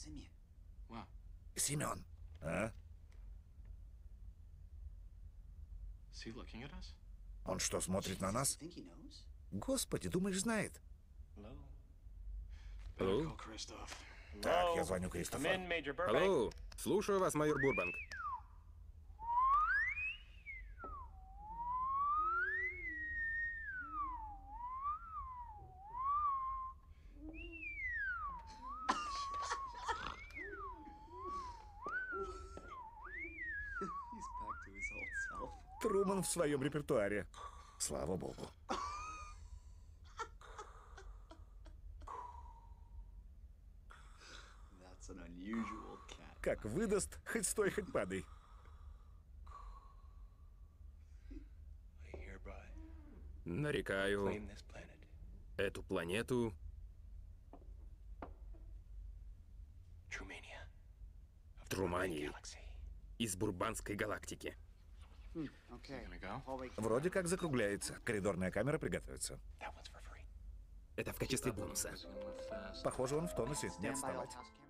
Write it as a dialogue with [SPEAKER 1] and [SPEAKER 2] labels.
[SPEAKER 1] Семен, а? Он что, смотрит на нас? Господи, думаешь, знает?
[SPEAKER 2] Алло?
[SPEAKER 1] Так, я звоню Кристофу.
[SPEAKER 2] Алло, слушаю вас, майор Бурбанк.
[SPEAKER 1] Труман в своем репертуаре. Слава богу. Как выдаст, хоть стой, хоть падай.
[SPEAKER 2] Нарекаю эту планету Трумании из Бурбанской галактики.
[SPEAKER 1] Вроде как закругляется. Коридорная камера приготовится.
[SPEAKER 2] Это в качестве бонуса.
[SPEAKER 1] Похоже, он в тонусе. Не отставать.